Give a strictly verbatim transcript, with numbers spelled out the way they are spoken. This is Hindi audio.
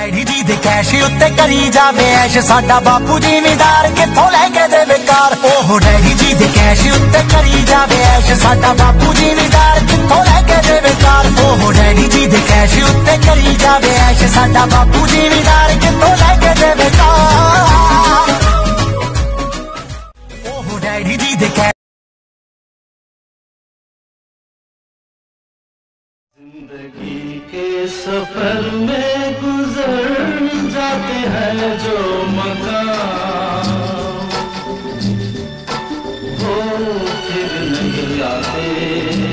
डैडी जी दे कैश उत्ते करी जावे ऐश साडा बापू जिमीदार कित्थों लैके देवे कार। ओहो डैडी जी दे कैश उत्ते करी जावे ऐश साडा बापू जिमीदार कित्थों लैके देवे कार। ओहो डैडी जी दे कैश उत्ते करी जावे ऐश साडा बापू जिमीदार कित्थों लैके देवे कार। ओहो डैडी जी दे कैश। जिंदगी के सफर में गुजर जाते हैं जो मकाम वो फिर नहीं आते।